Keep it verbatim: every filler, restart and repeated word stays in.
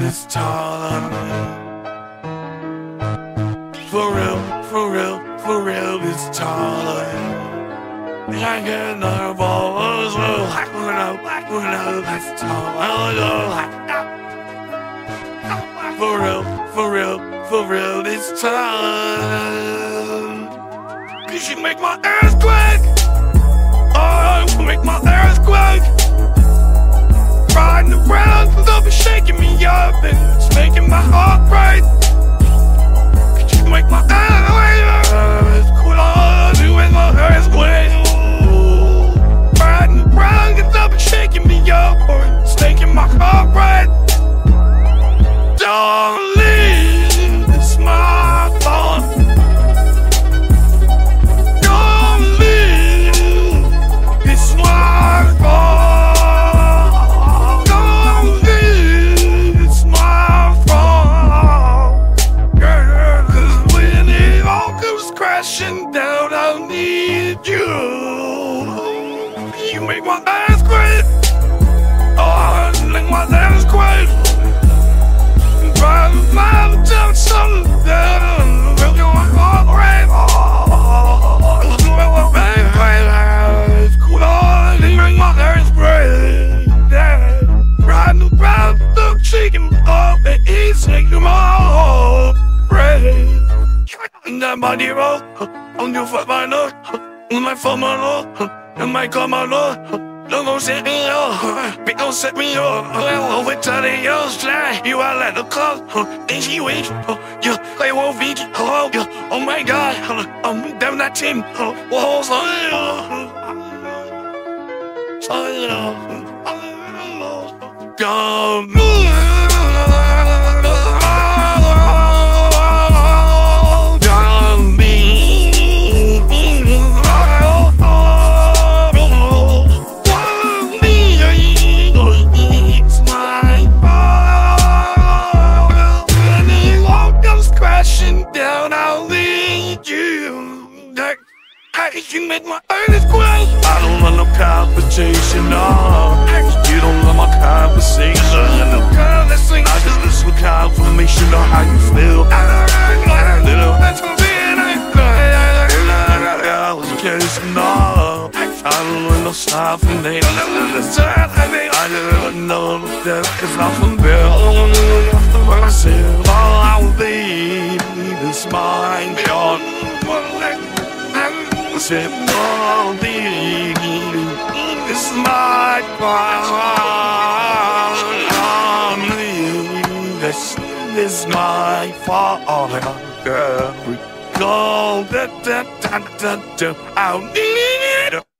this time. For real, for real, for real this time. I get nervous, like when I, like when I this time. For real, for real, for real this time. Cause you make my earthquake. Oh, you make my earthquake. Riding around, love is shaking me up, and it's making my heart break. Cause you make my earthquake. Cool on you with my earthquake. Riding around, and love is shaking me up, or it's making my heart break. Don't leave, it's my fault. Don't leave, it's my fault. Don't leave, it's my fault. Girl, cause when it all comes crashing down, I'll need you. You make my earthquake. Oh, you make my earthquake. My hero, on your foot, my lord, on my phone, my lord, on my car, my lord. Don't go set me up, but don't set me up. Over to the young slide, you are like the clock. And she wait, you play one video. Oh my god, I'm down that team. Whoa, sorry, sorry, don't move. You make my earthquake. I don't want no competition, no. You don't want my conversation. No conversation. I just listen to confirmation on how you feel. Little no. I don't want no stopping it. I just don't know that cause I'm from Bill. I said all I will be is mine beyond. I said, all these, this is my fault. This is my fault, girl. Go, da da da da da. I'll need it.